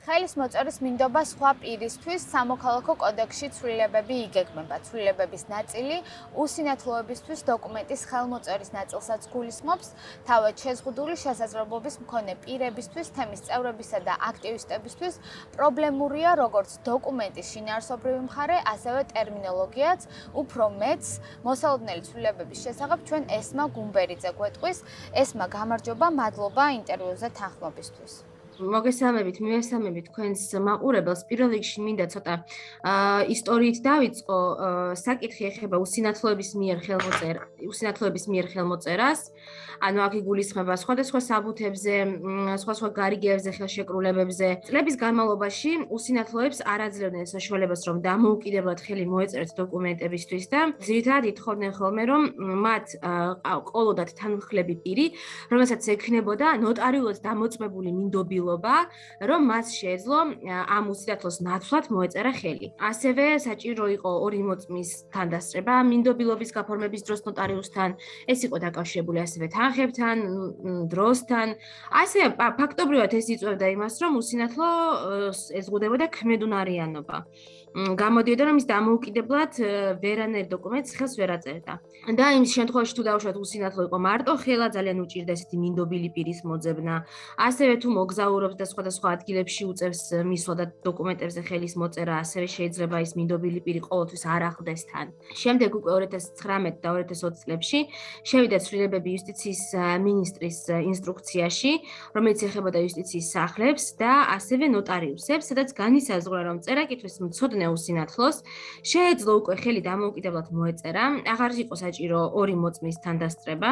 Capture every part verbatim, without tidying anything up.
ხელის მოწერის მინდობა სხვა პირისთვის სამოქალაქო კოდექსში ცვლილებები იგეგმება. ცვლილებების ნაწილი უსინათლოებისთვის დოკუმენტის ხელმოწერის ნაწილსაც გულისხმობს, თავად შეზღუდული შესაძლებლობის მქონე პირებისთვის, თემის წევრებისა და აქტივისტებისთვის პრობლემურია როგორც დოკუმენტის შინაარსობრივი მხარე, ასევე ტერმინოლოგიაც, უფრო მეც მოსალოდნელი ცვლილებების შესახებ ჩვენ ესმა გუმბერიძე გვეტყვის. ესმა გამარჯობა, მადლობა ინტერვიუზე თანხმობისთვის. მოგესალმებით, მივესალმებით თქვენს მაყურებელს. პირველ რიგში მინდა ცოტა ისტორიით დავიწყო. საკითხი ეხება უსინათლოების მიერ ხელმოწერას, უსინათლოების მიერ ხელმოწერას. ანუ აქ იგულისხმება სხვადასხვა საბუთებზე, სხვადასხვა გარიგებებზე, ხელშეკრულებებზე. წლების განმავლობაში უსინათლოებს არ აძლევდნენ საშუალებას, რომ დამოუკიდებლად ხელი მოეწერათ დოკუმენტებისთვის და ძირითადად ითხოვდნენ ხოლმე, რომ მათ ყოლოდათ თანმხლები პირი, რომელსაც ექნებოდა ნოტარიულად დამოწმებული მინდობილობა, რომ მას შეეძლო ამ უსინათლოს ნაცვლად მოეწერა ხელი. ასევე საჭირო იყო ორი მოწმის თანდასწრება მინდობილობის გაფორმების დროს ნოტარიუსთან, ეს იყო დაკავშირებული ასევე თანხებთან, დროსთან. ასევე ფაქტობრივად ეს იწვევდა იმას, რომ უსინათლო ეზღუდებოდა ქმედუნარიანობა. გამოდიოდა, რომ ის დამოუკიდებლად ვერანაირ დოკუმენტს ხელს ვერ აწერდა. და იმ შემთხვევაში თუ დავუშვათ უსინათლო იყო მარტო ხელა, ძალიან უჭირდა ესეთი მინდობილი პირის მოძებნა. ასევე თუ მოგზაურობს და სხვადასხვა ადგილებში უწევს მისვლა და დოკუმენტებზე ხელის მოწერა, ასევე შეიძლება ის მინდობილი პირი ყოველთვის არ ახლდეს თან. შემდეგ უკვე ორი ათას ცხრამეტ და ორი ათას ოცი წლებში შევიდა ცვლილებები იუსტიციის მინისტრის ინსტრუქციაში, რომელიც ეხებოდა იუსტიციის სახლებს და ასევე ნოტარიუსებს, სადაც განისაზღვრა, რომ წერა-კითხვის მცოდნე უსინათლოს შეეძლო უკვე ხელი დამოუკიდებლად მოეწერა, აღარ იყო საჭირო ორი მოწმის თანდასწრება.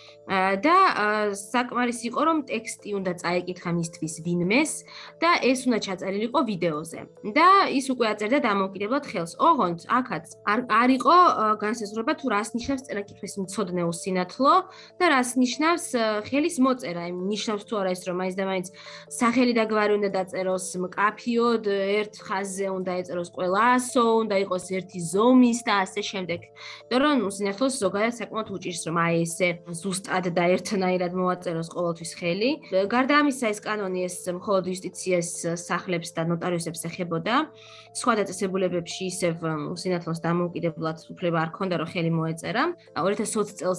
და საკმარის იყო, რომ ტექსტი უნდა წაეკითხა მისთვის ვინმეს და ეს უნდა ჩაწერილიყო ვიდეოზე. და ის უკვე აწერდა დამოუკიდებლად ხელს. ოღონდ აქაც არ იყო განსაზღვრება თუ რას ნიშნავს წერა-კითხვის მცოდნე უსინათლო და რას ნიშნავს ხელის მოწერა. ნიშნავს თუ არა ის, რომ მაინც და მაინც სახელი და გვარი უნდა დაწეროს მკაფიოდ, ერთ ხაზზე უნდა ეწეროს ყველა ასო, უნდა იყოს ერთი ზომის და ასე შემდეგ. იმიტომ რომ უსინათლოს ზოგადად საკმაოდ უჭირს, რომ აი ესე ზუსტად და ერთნაირად მოაწეროს ყოველთვის ხელი. გარდა ამისა, ეს კანონი ეს მხოლოდ იუსტიციის სახლებს და ნოტარიუსებს ეხებოდა. სხვა დაწესებულებებში ისევ უსინათლოს დამოუკიდებლად უფლება არ ჰქონდა, რომ ხელი მოეწერა. ორი ათას ოცი წელს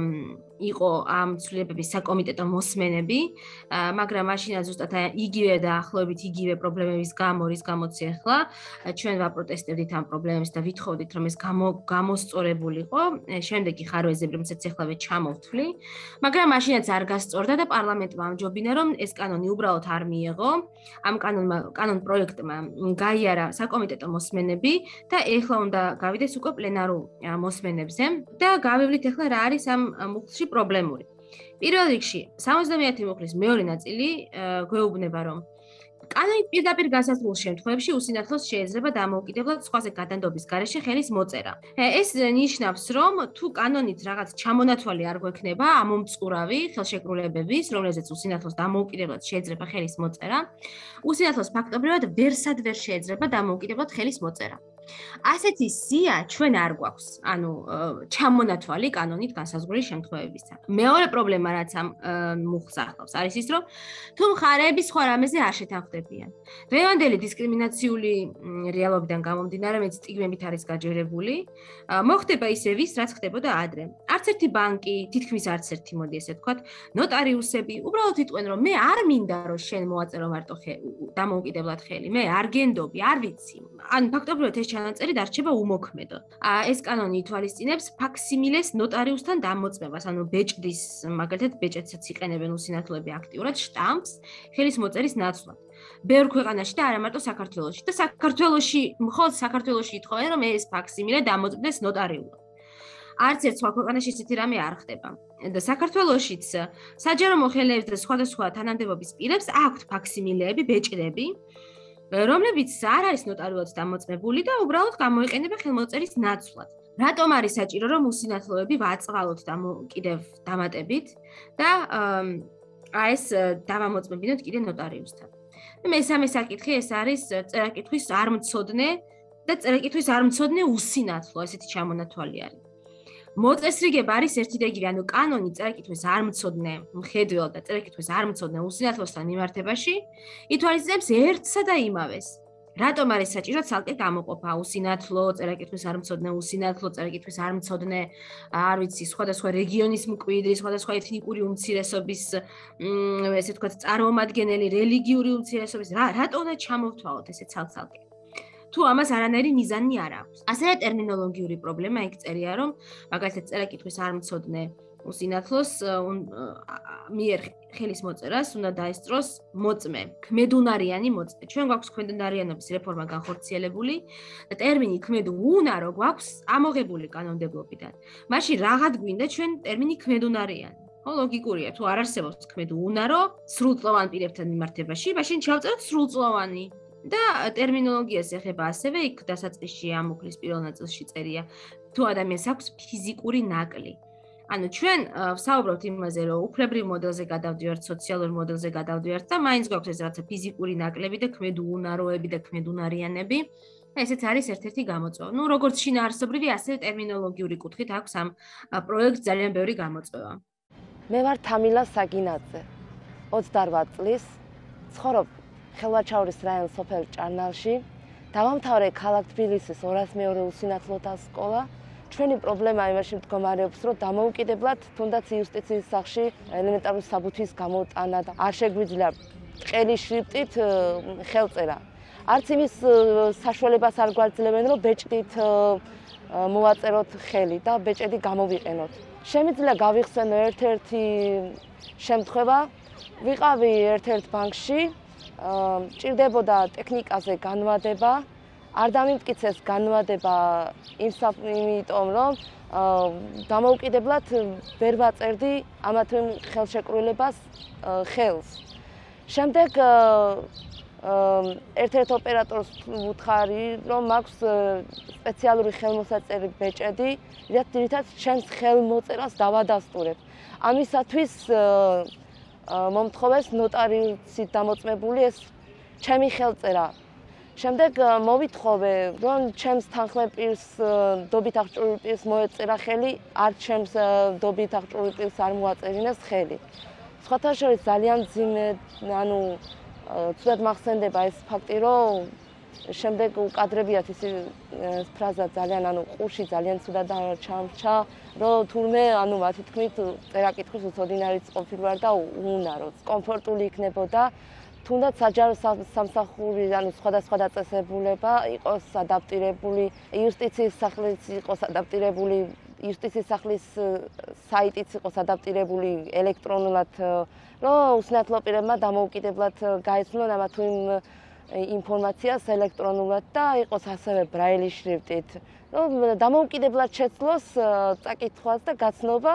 იყო ამ ცვლილებების საკომიტეტო მოსმენები, მაგრამ მაშინაც ზუსტად იგივე და ახლობით იგივე პრობლემების გამო, რის გამოც ახლა ჩვენ ვაპროტესტებდით ამ პრობლემებს და ვითხოვდით, რომ ეს გამოსწორებულიყო. შემდეგ კი ხარვეზები, რომელსაც ახლავე ჩამოვთვლი. მაგრამ მაშინაც არ გასწორდა და პარლამენტმა ამჯობინა, რომ ეს კანონი უბრალოდ არ მიეღო. ამ კანონმა, კანონ პროექტმა გაიარა საკომიტეტო მოსმენები და ეხლა უნდა გავიდეს უკვე პლენარულ მოსმენებზე და გავივლით ეხლა რა არის ამ მუხლში პრობლემური. პირველ რიგში, სამოცდამეათე მუხლის მეორე ნაწილი გვეუბნება, რომ კანონით პირდაპირ გასასრულს შემთხვევებში უსინათლოს შეიძლება დამოუკიდებლად სხვაზე გადანდობის გარეშე ხელის მოწერა. ეს ნიშნავს, რომ თუ კანონით რაღაც ჩამონათვალი არ გვექნება ამომწყურავი ხელშეკრულებების, რომელზეც უსინათლოს დამოუკიდებლად შეიძლება ხელის მოწერა, უსინათლოს ფაქტობრივად ვერსად ვერ შეიძლება დამოუკიდებლად ხელის მოწერა. ასეთი სია ჩვენ არ გვაქვს, ანუ ჩამონათვალი კანონით განსაზღვრული შემთხვევებისა. მეორე პრობლემა, რაც ამ მუხლს ახლავს, არის ის, რომ თუ მხარეები სხვა რამეზე არ შეთანხმდებიან. დღევანდელი დისკრიმინაციული რეალობიდან გამომდინარე, მეც სტიგმებით არის გაჯერებული, მოხდება ისე ვის, რაც ხდებოდა ადრე. არც ერთი ბანკი, თითქმის არც ერთი, მოდი ესე ვთქვათ, ნოტარიუსები უბრალოდ იტყვენ, რომ მე არ მინდა, რომ შენ მოაწერო მარტო დამოუკიდებლად ხელი, მე არ გენდობი, არ ვიცი. ან ფაქტობრივად ეს ჩანაწერი დარჩება უმოქმედო. ეს კანონი ითვალისწინებს ფაქსიმილეს ნოტარიუსთან დამოწმებას, ანუ ბეჭდის, მაგალითად, ბეჭედსაც იყენებენ უსინათლოები აქტიურად შტამპს ხელის მოწერის ნაცვლად. ბევრ ქვეყანაში და არა მარტო საქართველოში. და საქართველოში, მხოლოდ საქართველოში ითხოვენ, რომ ეს ფაქსიმილე დამოწმდეს ნოტარიულად. არც ერთ სხვა ქვეყანაში ისეთი რამე არ ხდება. და საქართველოშიც საჯარო მოხელეებს და სხვადასხვა თანამდებობის პირებს აქვთ ფაქსიმილეები, ბეჭდები, რომლებიც არ არის ნოტარიულად დამოწმებული და უბრალოდ გამოიყენება ხელმოწერის ნაცვლად. რატომ არის საჭირო, რომ უსინათლოები ვაწყალოთ კიდევ დამატებით და ეს დავამოწმებინოთ კიდე ნოტარიუსთან. მესამე საკითხი ეს არის წერა-კითხვის არმცოდნე და წერა-კითხვის არმცოდნე უსინათლო, ესეთი ჩამონათვალი არის. მოწესრიგება არის ერთი და იგივე, ანუ კანონი წერა-კითხვის არ მცოდნე მხედველ და წერა-კითხვის არ მცოდნე უსინათლოსთან მიმართებაში ითვალისწინებს ერთსა და იმავეს. რატომ არის საჭირო ცალკე გამოყოფა უსინათლო წერა-კითხვის არ მცოდნე, უსინათლო წერა-კითხვის არ მცოდნე, არ ვიცი, სხვადასხვა რეგიონის მკვიდრი, სხვადასხვა ეთნიკური უმცირესობის, ესე ვთქვათ, წარმომადგენელი, რელიგიური უმცირესობის, რატო უნდა ჩამოვთვალოთ ესე ცალ-ცალკე? თუ ამას არანაირი მიზანი არ აქვს. ასევე ტერმინოლოგიური პრობლემა იქ წერია, რომ მაგალითად წერა-კითხვის არ მცოდნე უსინათლოს მიერ ხელის მოწერას უნდა დაესწროს მოწმე, ქმედუნარიანი მოწმე. ჩვენ გვაქვს ქმედუნარიანობის რეფორმა განხორციელებული და ტერმინი ქმედუნარო გვაქვს ამოღებული კანონმდებლობიდან. მაშინ რაღაც გვინდა ჩვენ ტერმინი ქმედუნარიანი. ხო, ლოგიკურია, თუ არ არსებობს ქმედუნარო სრულწლოვან პირებთან მიმართებაში, მაშინ ჩავწეროთ სრულწლოვანი. და ტერმინოლოგიას ეხება ასევე იქ დასაწყისში ამოქლის პირველ ნაწილში წერია, თუ ადამიანს აქვს ფიზიკური ნაკლი. ანუ ჩვენ ვსაუბრობთ იმაზე, რომ უფლებრივ მოდელზე გადავდივართ, სოციალურ მოდელზე გადავდივართ და მაინც გვაქვს ეს რაღაცა ფიზიკური ნაკლები და ქმედუნაროები და ქმედუნარიანები. ესეც არის ერთ-ერთი გამოწვევა. ნუ როგორც შინაარსობრივი, ასევე ტერმინოლოგიური კუთხით აქვს ამ პროექტს ძალიან ბევრი გამოწვევა. მე ვარ თამილა საგინაძე. ოცდაორ წლის ცხოვრობ ხელვაჩაურის რაიონის სოფელ ჭარნალში. დავამთავრე ქალაქ თბილისის ორას მეორე უსინათლოთა სკოლა. ჩვენი პრობლემა იმაში მდგომარეობს, რომ დამოუკიდებლად თუნდაც იუსტიციის სახლში ელემენტარული საბუთის გამოტანა და არ შეგვიძლია ბრტყელი შრიფტით ხელწერა. არც იმის საშუალებას არ გვაძლევენ, რომ ბეჭდით მოვაწეროთ ხელი და ბეჭედი გამოვიყენოთ. შემიძლია გავიხსენო ერთ-ერთი შემთხვევა. ვიყავი ერთ-ერთ ბანკში, ჭირდებოდა ტექნიკაზე განმადება. არ დამიმტკიცეს განმადება იმიტომ, რომ დამოუკიდებლად ვერ ვაწერდი ამა თუ იმ ხელშეკრულებას ხელს. შემდეგ ერთ-ერთ ოპერატორს ვუთხარი, რომ მაქვს სპეციალური ხელმოსაწერი ბეჭედი, რითაც ჩემს ხელმოწერას დავადასტურებ. ამისათვის მომთხოვეს ნოტარიუსით დამოწმებული ეს ჩემი ხელწერა. შემდეგ მოვითხოვე, რომ ჩემს თანხმეპირს დობით აღჭურვილ პირს მოეწერა ხელი, არ ჩემს დობით აღჭურვილ პირს არ მოაწერინეს ხელი. სხვათა შორის ძალიან ძიმე, ანუ ცუდად მახსენდება ეს ფაქტი, რომ შემდეგ უკადრებიათ ის ფრაზა ძალიან, ანუ ყურში ძალიან ცუდად ჩამრჩა, რომ თურმე, ანუ მათი თქმით, წერა-კითხვის უცოდინარიც ყოფილვარ და უნაროც, კომფორტული იქნებოდა. თუნდაც საჯარო სამსახური, ანუ სხვადასხვა დაწესებულება იყოს ადაპტირებული, იუსტიციის სახლის იყოს ადაპტირებული, იუსტიციის სახლის საიტიც იყოს ადაპტირებული ელექტრონულად, რომ უსინათლო პირებმა დამოუკიდებლად გაეცნონ ამა თუ იმ ინფორმაციას ელექტრონულად და იყოს ასევე ბრაილი შრიფტით, რომ დამოუკიდებლად შეცლოს წაკითხვას და გაცნობა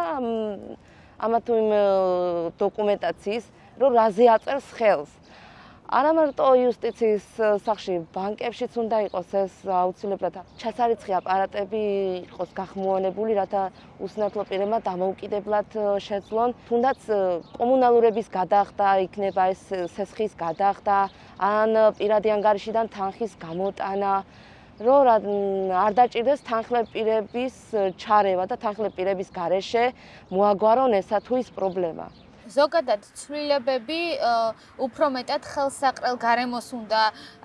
ამა თუ იმ დოკუმენტაციის, რომ რაზე აწერს ხელს. არა მარტო იუსტიციის სახლში, ბანკებშიც უნდა იყოს ეს აუცილებლად ჩასარიცხი აპარატები იყოს გახმოვანებული, რათა უსინათლო პირებმა დამოუკიდებლად შეძლონ. თუნდაც კომუნალურების გადახდა იქნება ეს სესხის გადახდა, ან პირადი ანგარიშიდან თანხის გამოტანა, რომ არ დაჭირდეს თანხმდე პირების ჩარევა და თანხმდე პირების გარეშე მოაგვარონ ესა თუ ის პრობლემა. ზოგადად ცვლილებები უფრო მეტად ხელსაყრელ გარემოს უნდა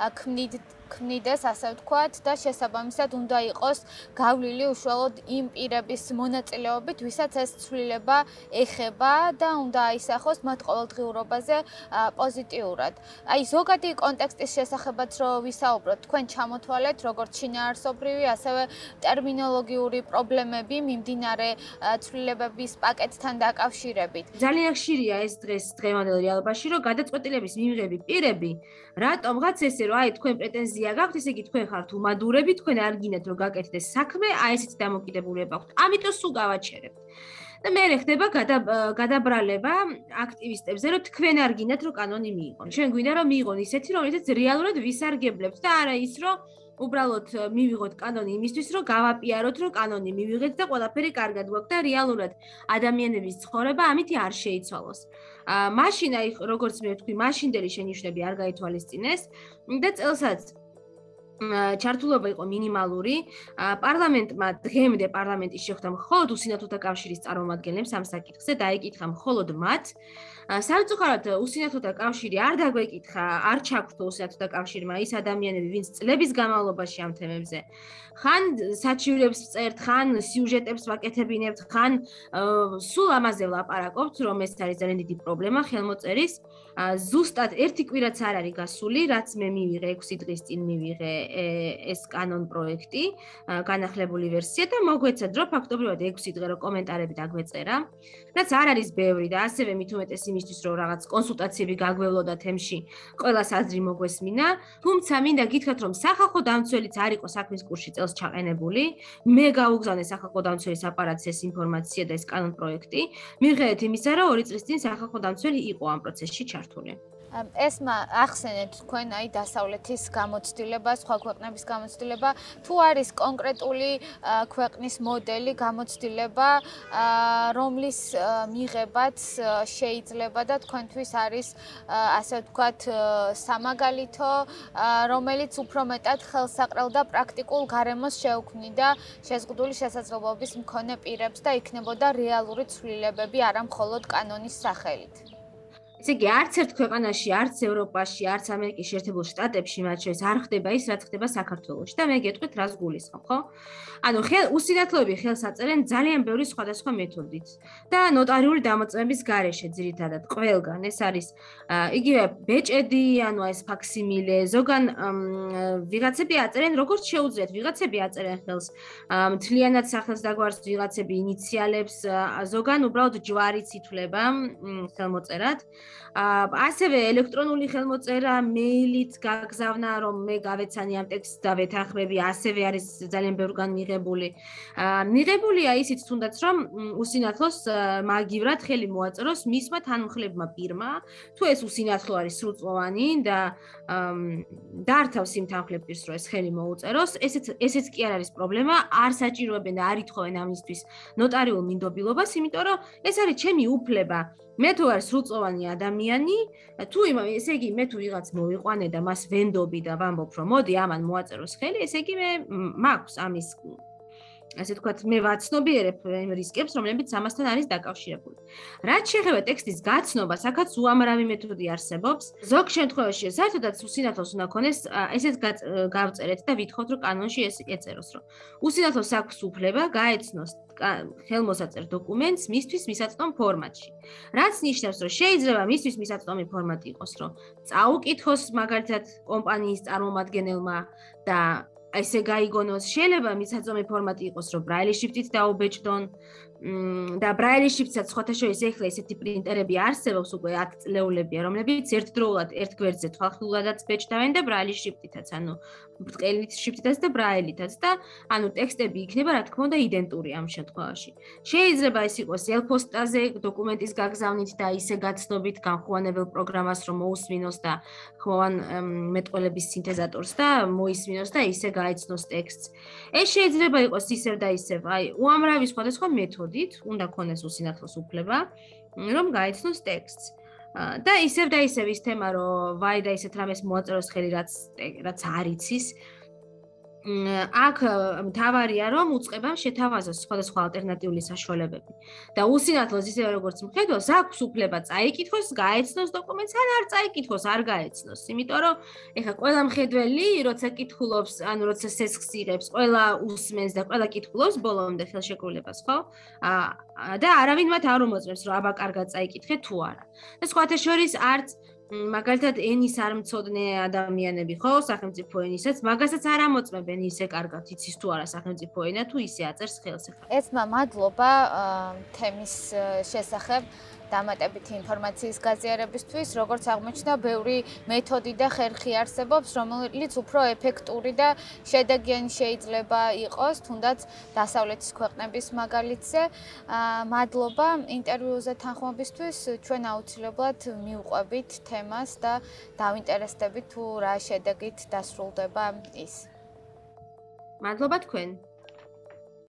ქმნიდეს, ასე ვთქვათ, და შესაბამისად უნდა იყოს გავლილი უშუალოდ იმ პირების მონაწილეობით, ვისაც ეს ცვლილება ეხება და უნდა აისახოს მათ ყოველდღიურობაზე პოზიტიურად. აი, ზოგადი კონტექსტის შესახებაც რო ვისაუბროთ, თქვენ ჩამოთვალეთ როგორც შინაარსობრივი, ასევე ტერმინოლოგიური პრობლემები მიმდინარე ცვლილებების პაკეტთან დაკავშირებით. ძალიან ხშირია ეს დღეს დღევანდელ რეალობაში, რომ გადაწყვეტილების მიღები პირები, რატომღაც ესე რომ აი თქვენ პრეტენზია გაქვთ, ესე იგი თქვენ ხართ უმადურები, თქვენ არ გინდათ რომ გაკეთდეს საქმე, აი ესეთი დამოკიდებულება გაქვთ. ამიტომ სულ გავაჩერებთ. და მე ხდება გადაბრალება აქტივისტებზე, რომ თქვენ არ გინდათ რომ კანონი მიიღონ. ჩვენ გვინდა რომ მიიღონ ისეთი, რომელსაც რეალურად ვისარგებლებთ და არა ის, რომ უბრალოდ მივიღოთ კანონი იმისთვის, რომ გავაპიაროთ, რომ კანონი მივიღეთ და ყველაფერი კარგად გვაქვს და რეალურად ადამიანების ცხოვრება ამით არ შეიცვალოს. მაშინ აი როგორც მე ვთქვი, მაშინდელი შენიშვნები არ გაითვალისწინეს და წელსაც ჩართულობა იყო მინიმალური. პარლამენტმა დღემდე პარლამენტი შეხვდა მხოლოდ უსინათლოთა კავშირის წარმომადგენლებს ამ საკითხზე, დაეკითხა მხოლოდ მათ. სამწუხაროდ უსინათლოთა კავშირი არ დაგვეკითხა, არ ჩაგვრთო უსინათლოთა კავშირმა ის ადამიანები, ვინც წლების განმავლობაში ამ თემებზე ხან საჩივრებს წერთ, ხან სიუჟეტებს ვაკეთებინებთ, ხან სულ ამაზე ვლაპარაკობთ, რომ ეს არის ძალიან დიდი პრობლემა ხელმოწერის. ზუსტად ერთი კვირაც არ არის გასული, რაც მე მივიღე ექვსი დღის წინ მივიღე ეს კანონ პროექტი, განახლებული ვერსია და მოგვეცად, რომ ფაქტობრივად ექვსი დღე რო კომენტარები დაგვეწერა, რაც არ არის ბევრი და ასევე მით უმეტეს იმისთვის, რომ რაღაც კონსულტაციები გაგვევლოდა თემში, ყველას აზრი მოგვესმინა, თუმცა მინდა გითხრათ, რომ სახალხო დამცველიც არ იყო საქმის კურსში წელს ჩაყენებული, მე გავუგზავნე სახალხო დამცველის აპარატს ეს ინფორმაცია და ეს კანონ პროექტი, მიუხედავად იმისა, რომ ორი წლის წინ სახალხო დამცველი იყო ამ პროცესში ჩართული. ესმა ახსენეთ თქვენ აი დასავლეთის გამოცდილება, სხვა ქვეყნების გამოცდილება, თუ არის კონკრეტული ქვეყნის მოდელი გამოცდილება, რომლის მიღებაც შეიძლება და თქვენთვის არის ასე ვთქვათ სამაგალითო, რომელიც უფრო მეტად ხელსაყრელ და პრაქტიკულ გარემოს შეუქმნიდა შეზღუდული შესაძლებლობის მქონე პირებს და იქნებოდა რეალური ცვლილებები არა მხოლოდ კანონის სახელით. ესე იგი, არც ერთ ქვეყანაში, არც ევროპაში, არც ამერიკის შეერთებულ შტატებში, მათ შორის არ ხდება ის, რაც ხდება საქართველოში და მე გეტყვით, რას გულისხმობ, ხო? ანუ უსინათლოები ხელს აწერენ ძალიან ბევრი სხვადასხვა მეთოდით და ნოტარიული დამოწმების გარეშე ძირითადად ყველგან. ეს არის იგივე ბეჭედი, ანუ ეს ფაქსიმილე, ზოგან ვიღაცები აწერენ როგორც შეუძლიათ, ვიღაცები აწერენ ხელს მთლიანად სახელს დაგვარს, ვიღაცები ინიციალებს, ზოგან უბრალოდ ჯვარიც ითვლება ხელმოწერად. ასევე ელექტრონული ხელმოწერა, მეილით გაგზავნა, რომ მე გავეცანი ამ ტექსტს და ვეთანხმები, ასევე არის ძალიან ბევრგან მიღებული. მიღებულია ისიც თუნდაც, რომ უსინათლოს მაგივრად ხელი მოაწეროს მისმა თანმხლებმა პირმა, თუ ეს უსინათლო არის სრულწლოვანი და დართავს იმ თანმხლებ პირს, რომ ეს ხელი მოუწეროს, ესეც ესეც კი არ არის პრობლემა, არ საჭიროებენ და არ ითხოვენ ამისთვის ნოტარიულ მინდობილობას, იმიტომ რომ ეს არის ჩემი უფლება. მე თუ არ სრულწლოვანი ადამიანი, თუ ესე იგი მე თუ ვიღაც მოვიყვანე და მას ვენდობი და ვამბობ, რომ მოდი ამან მოაწეროს ხელი, ესე იგი მე მაქვს ამის ასე ვთქვათ, მე ვაცნობიერებ იმ რისკებს, რომლებიც ამასთან არის დაკავშირებული. რაც შეეხება ტექსტის გაცნობას, აქაც უამრავი მეთოდი არსებობს. ზოგ შემთხვევაში საერთოდაც უსინათლოს უნდა ქონდეს, ესეც გავწერეთ და ვითხოვთ, რომ კანონში ეს ეწეროს, რომ უსინათლოს აქვს უფლება გაეცნოს ხელმოსაწერ დოკუმენტს მისთვის მისაწვდომ ფორმატში. რაც ნიშნავს, რომ შეიძლება მისთვის მისაწვდომი ფორმატი იყოს, რომ წაუკითხოს მაგალითად კომპანიის წარმომადგენელმა და ესე გაიგონოს, შეიძლება მისაწვდომი ფორმატი იყოს, რომ ბრაილის შრიფტით დაუბეჭდონ და ბრაილის შრიფტსაც სხვათა შორის ეხლა ესეთი პრინტერები არსებობს უკვე ათ წლეულებია, რომლებიც ერთდროულად ერთ გვერდზე თვალხილულადაც ბეჭდავენ და ბრაილის შრიფტითაც, ანუ ბრტყელი შრიფტითაც და ბრაილითაც და ანუ ტექსტები იქნება, რა თქმა უნდა, იდენტური ამ შემთხვევაში. შეიძლება ეს იყოს ელფოსტაზე დოკუმენტის გაგზავნით და ისე გაცნობით განხუანებელ პროგრამას, რომ მოусმინოს და ხმოვან მეტყველების სინთეზატორს და მოისმინოს და ისე გაეცნოს ტექსტს. ეს შეიძლება იყოს ისევ და ისევ, აი, უამრავი სხვადასხვა მეთოდით, უნდა ქონდეს უსინათლოს უფლება, რომ გაეცნოს ტექსტს. და ისევ და ისევ ის თემა, რომ ვაი და ისეთ რამეს მოაწეროს ხელი, რაც რაც არ იცის. აქ მთავარია, რომ უწყებამ შეთავაზოს სხვადასხვა ალტერნატიული საშუალებები. და უსინათლოს ისე როგორც მხედველს აქვს უფლება წაიკითხოს, გაეცნოს დოკუმენტს, ან არ წაიკითხოს, არ გაეცნოს. იმიტომ რომ ეხლა ყველა მხედველი, როცა კითხულობს, ანუ როცა სესხს იღებს, ყველა უსმენს და ყველა კითხულობს ბოლომდე ხელშეკრულებას, ხო? და არავინ მათ არ უმოწმებს, რომ აბა კარგად წაიკითხე თუ არა. და სხვათა შორის არც მაგალითად ენის არ მცოდნე ადამიანები ხო სახელმწიფო ენისაც მაგასაც არ ამოწმებენ ისე კარგად იცის თუ არა სახელმწიფო ენა თუ ისე აწერს ხელს ახლა. ესმა მადლობა თემის შესახებ დამატებითი ინფორმაციის გაზიარებისთვის, როგორც აღმოჩნდა, ბევრი მეთოდი და ხერხი არსებობს, რომელიც უფრო ეფექტური და შედეგიანი შეიძლება იყოს, თუნდაც დასავლეთის ქვეყნების მაგალითზე. მადლობა ინტერვიუზე თანხმობისთვის, ჩვენ აუცილებლად მივყვებით თემას და დავინტერესდებით თუ რა შედეგით დასრულდება ის. მადლობა თქვენ.